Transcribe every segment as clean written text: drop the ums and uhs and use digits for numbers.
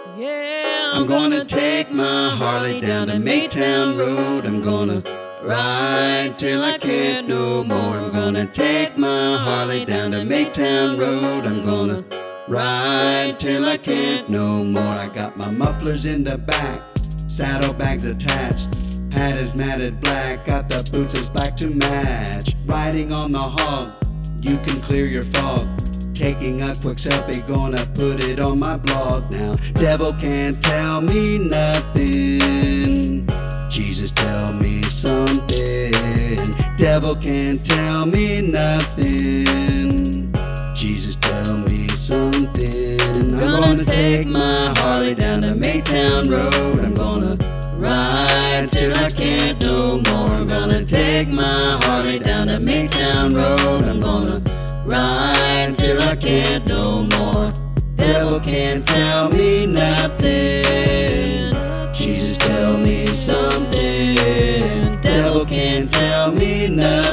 Yeah, I'm gonna take my Harley down to Maytown Road. I'm gonna ride till I can't no more. I'm gonna take my Harley down to Maytown Road. I'm gonna ride till I can't no more. I got my mufflers in the back, saddlebags attached, hat is matted black, got the boots as black to match. Riding on the hog, you can clear your fog. Taking a quick selfie, gonna put it on my blog now. Devil can't tell me nothing, Jesus tell me something. Devil can't tell me nothing, Jesus tell me something. I'm gonna take my Harley down to Maytown Road. I'm gonna ride till I can't no more. I'm gonna take my Harley down to Maytown Road. I'm gonna ride till I can't no more. Devil can't tell me nothing, Jesus tell me something. Devil can't tell me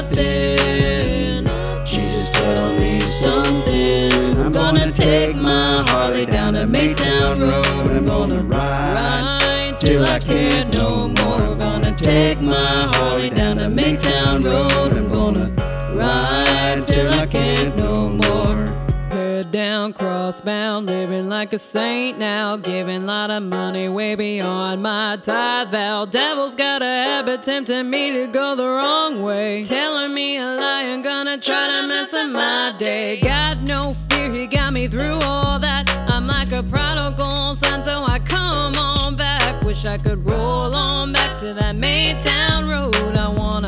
nothing, Jesus tell me something. I'm gonna take my Harley down to Maytown Road. I'm gonna ride till I can't no more. I'm gonna take my Harley down to Maytown Road. I'm gonna ride till I can't no more. Head down, crossbound, living like a saint now, giving a lot of money way beyond my tithe vow. Devil's got a habit tempting me to go the wrong way, telling me a lie and gonna try to mess up my day. Got no fear, he got me through all that. I'm like a prodigal son, so I come on back. Wish I could roll on back to that Maytown Road. I wanna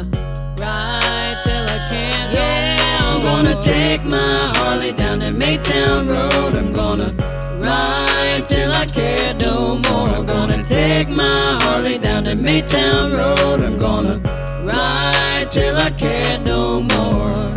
ride till I can't no more. I'm gonna take my Harley down to Maytown Road. I'm gonna ride till I can't no more. I'm gonna take my Harley down to Maytown Road. I'm gonna ride till I can't no more.